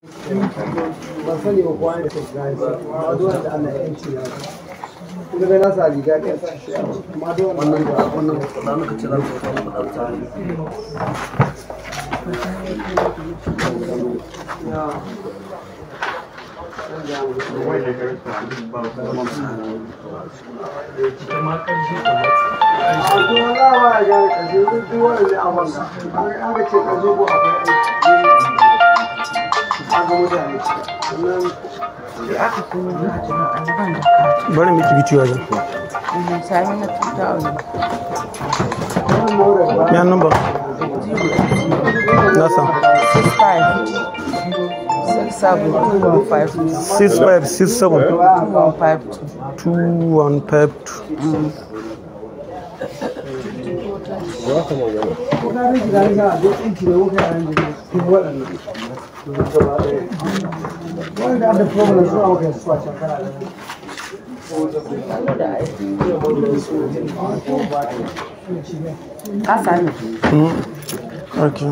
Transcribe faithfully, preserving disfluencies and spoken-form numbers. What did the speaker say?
ban sani ba ko an yi guys amma dole da Allah ya yanci ya kuma ga nasa riga ɗaya sa shi amma dole wannan da wannan da muka ce za mu samu da ya bari miki bici wajen ya number nasa six five six seven two one five two. Okay.